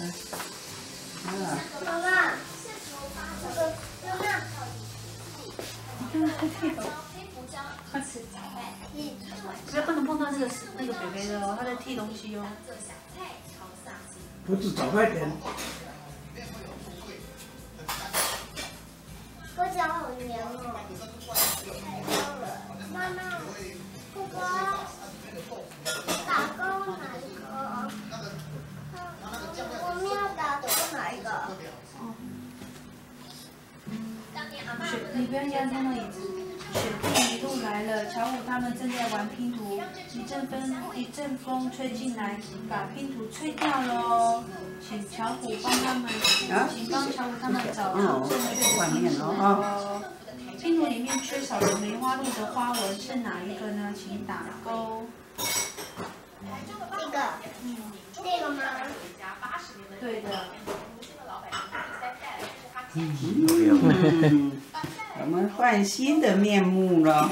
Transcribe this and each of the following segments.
妈妈， 不能碰到那个北北的哦，他在剃东西哦。 不是早快点。 我脚好凉哦。妈妈，哥哥，打勾哪一个？我们要打勾哪一个？ 你不要压他们椅子。雪地一路来了，乔虎他们正在玩拼图，一阵风吹进来，把拼图吹掉了哦。请乔虎帮他们，请帮乔虎他们找出正确的拼图哦。拼图里面缺少了梅花鹿的花纹是哪一个呢？请打勾。 这个吗？ 对的。 我们换新的面目了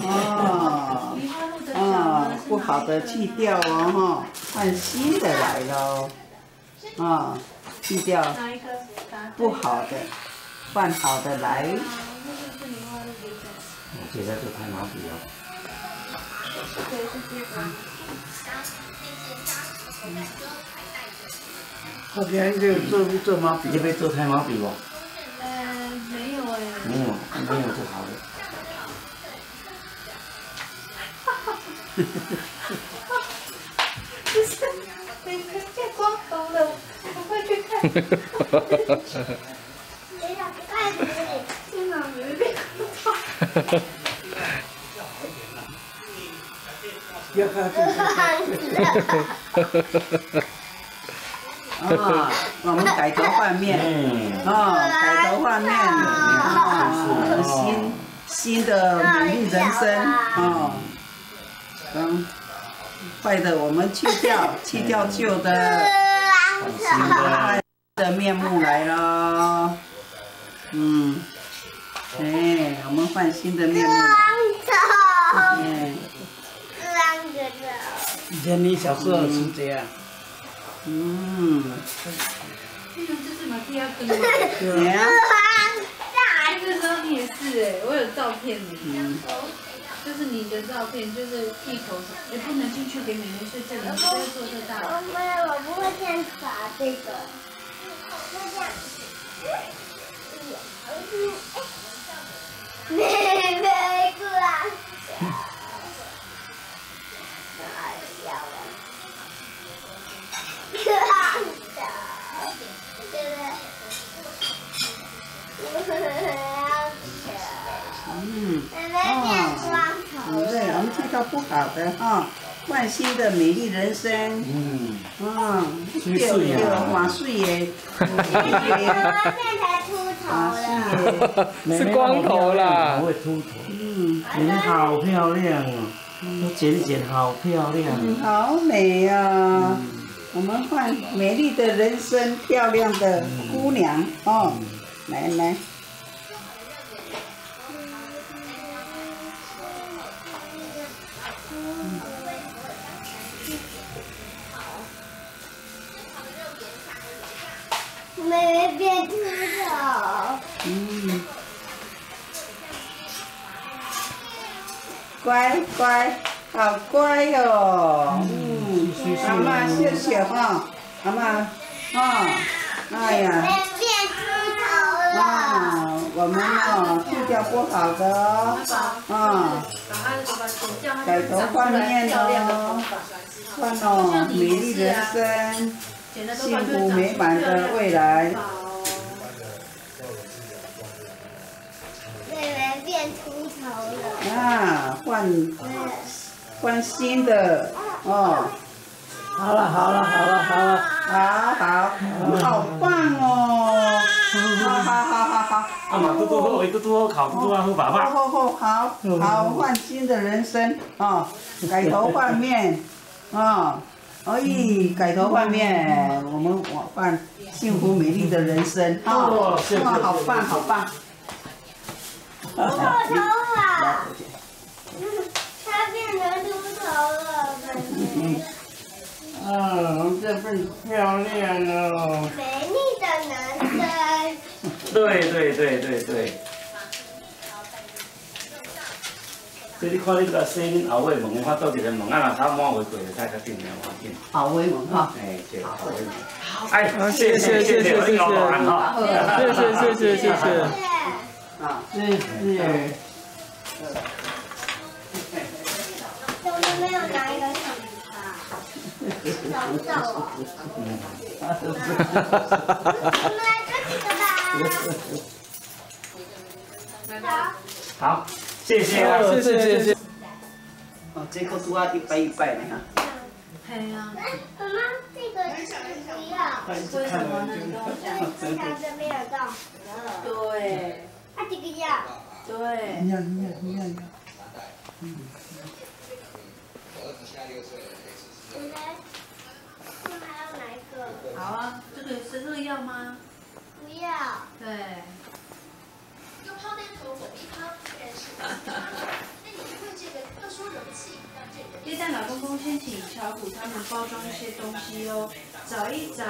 哈，不好的去掉哦哈，换新的来喽，去掉不好的，换好的来。 我觉得这太麻烦了。 对，是这个。 后边就做毛笔， 这边做太毛笔不？ 没有哎。 没有就好了。 就是你变光头了，赶快去看。 等一下，盖子里幸好没变光头。 要看我们改头换面，改头换面，新的美丽人生，坏的我们去掉旧的，新的面目来了，我们换新的面目。以前你小时候是这样。 这是马蒂亚根吗？对啊。那个时候你也是哎，我有照片呢。就是你的照片，就是剃头，也不能进去给妹妹睡这里，你不要坐这大。 我不会这样打这个。妹妹过来。对，我们剃到不好的哈，换新的美丽人生。对，马穗耶。 是光头啦。 会秃头。剪好漂亮哦，都剪好漂亮。 好美啊！我们换美丽的人生，漂亮的姑娘哦，来。 妹妹变秃头。 乖，好乖哟。阿妈谢谢哈，阿妈哎呀。 变秃头了。 我们剃掉不好的改头换面换美丽人生。幸福美满的未来。 妹妹变秃头了。 换新的哦。好了，好，好棒哦！好。 嘛，嘟好，考嘟好爸爸。 好，换新的人生改头换面改头换面，我们换幸福美丽的人生好棒！ 秃头啊！它变成秃头了， 这份漂亮哦。 没对。所以你看你这个生后尾门，发倒一个门啊，若头满回过就才较紧了，要紧。 后尾门哈。 哎，对，后尾门。哎，谢谢， 谢谢。 啊，是。 我们没有拿一个小鱼吧？找不到哦。我们来这几个吧。 好，谢谢。 哦，这个拄啊100呢哈。 嘿呀， 妈妈，这个是不要。 为什么呢？你跟我讲。 这条这边有洞。 对。 啊，这个要。 对。 要。 还要哪一个？ 好啊，这个是这个要吗？ 不要。 对。 用抛灯头猛一抛，但是那你因为这个特殊容器，让这人。 接待老公公先请巧虎他们包装一些东西哦，找一找，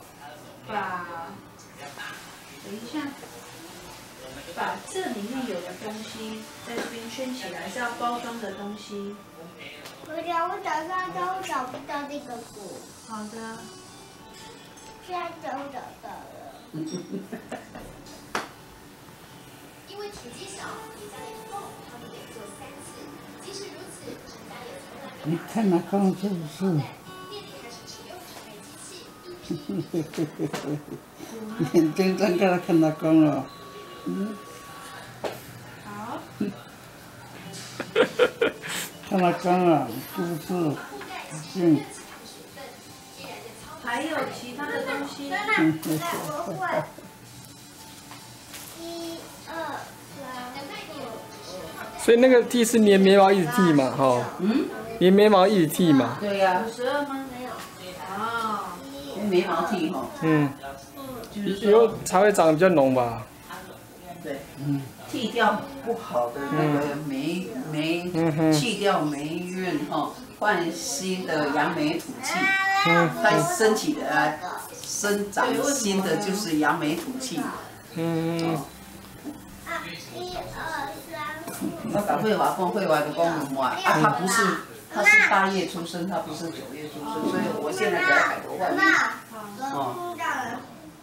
等一下，把这里面有的东西在这边圈起来，是要包装的东西。 我早上都找不到这个鼓。 好的。 现在都找到了。 因为体积小，你家里不够，他们得做3次。即使如此，陈家也从来没有。 你看那刚是不是？ 店里开始只用炒面机器， 眼睁睁给他看到光了。 好。 看到光了，是不是？ 还有其他的东西。 我会。1、2、3、4。 所以那个剃是粘眉毛一直剃嘛，哈。粘眉毛一直剃嘛。 对呀。 52吗？ 没有。 啊。 眉毛剃哈。 以后才会长得比较浓吧。 对。剃掉不好的那个去掉霉运哈，换新的扬眉吐气。它升起的生长新的就是扬眉吐气。 1、2、3。 我甲慧华讲，慧华就讲有嘛，他是8月出生，他不是9月出生，所以我现在给他改头换面。 碰到了，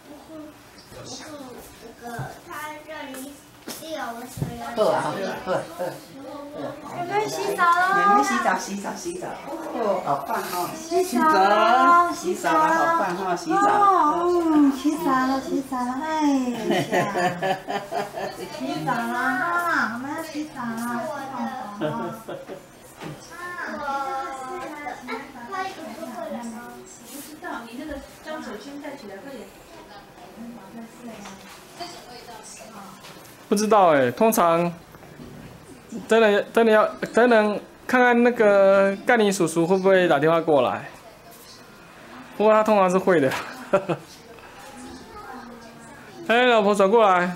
这个他这里有水。 好啊，好。 我们洗澡喽。 妹妹洗澡。哦，好棒哈。洗澡了，洗澡。 洗澡了，哎呀，洗澡了哈，我们要洗澡了， 不知道，你那个将手先戴起来，快点。 不知道哎，通常等等看看那个盖尼叔叔会不会打电话过来。不过他通常是会的。哎，老婆转过来。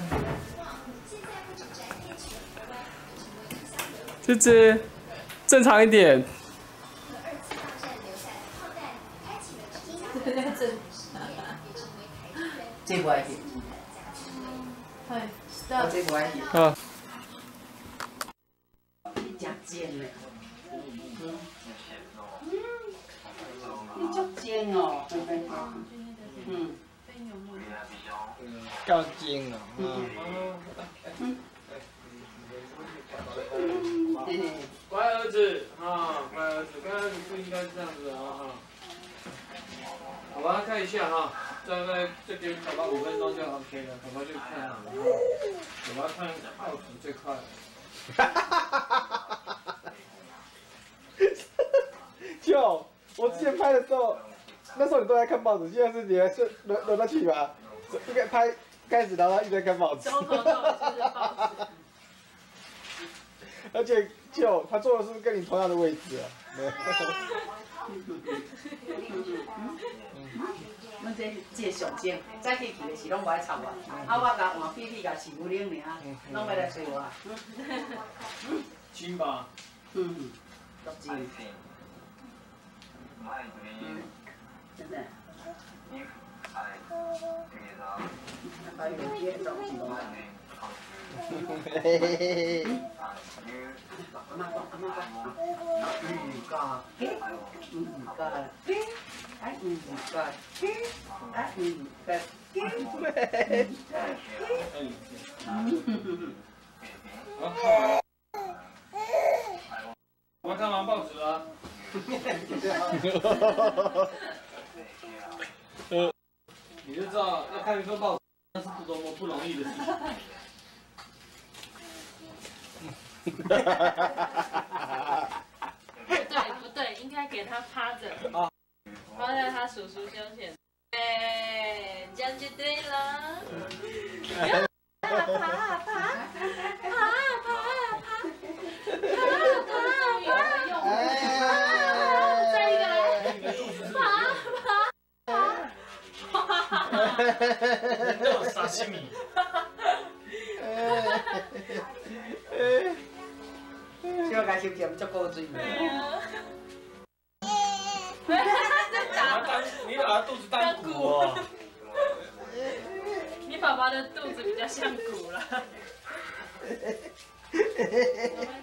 芝芝，正常一点。 这不爱去。我这不爱去。你真尖嘞。你足尖哦。 较尖啊。乖儿子啊，乖儿子，刚刚你不应该这样子啊。好吧，看一下哈，大概这边搞到5分钟就 OK 了，宝宝就看好了哈。我要看报纸最快了。就我之前拍的时候，那时候你都在看报纸，现在是你轮到去吧？应该拍开始，然后他一直在看报纸。 从头到尾就是报纸。 而且就他坐的是跟你同样的位置啊。 阮这上尖，早起去的是拢无爱插我，我甲换屁屁甲饲牛奶尔，拢要来找我。 轻吧？ 足尖。真的。 还有别的什么？阿妈讲， 我要看完报纸了。你就知道要看一份报纸那是多么不容易的事情。 不对，应该给他趴着，趴在他叔叔胸前。哎，这样就对了。再一个来， 那种沙西米。 小个是不是足够水？ 你把他肚子当鼓哦。 你爸爸的肚子比较像鼓了。